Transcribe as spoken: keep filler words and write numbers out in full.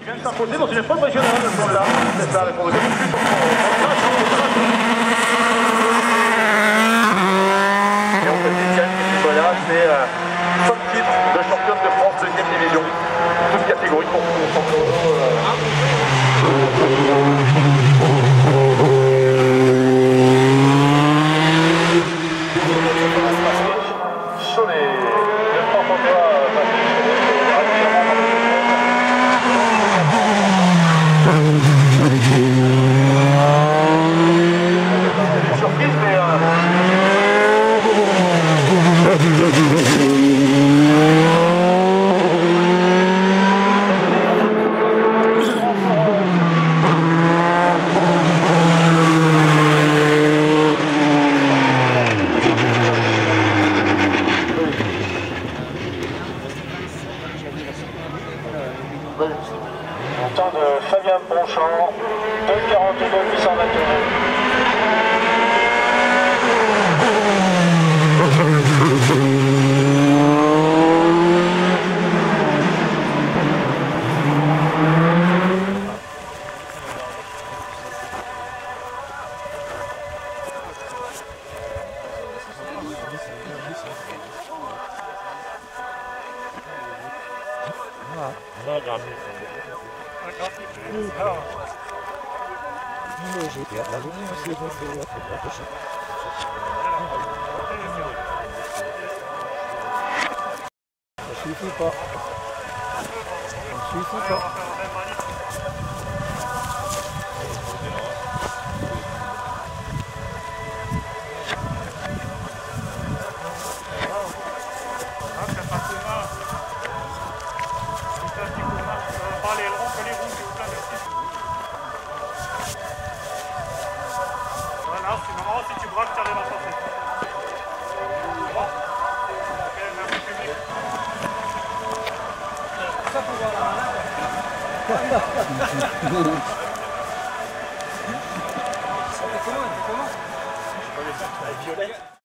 vient de s'imposer dans une épreuve régionale, ce point-là. C'est ça, pour le début. Et on fait le week-end, voilà, c'est euh, cinq titres de championne de France deuxième division. Toutes catégories pour surprise, mais euh... Temps de Fabien Bonchamp, deux quarante-deux huit cent vingt-deux. Ça suffit pas. Ça suffit pas. Voilà, c'est marrant, si tu braques, tu arrives à passer. Ok, merci public. Ça pour voir la malade. Ça fait comment? Ça fait comment? Violet.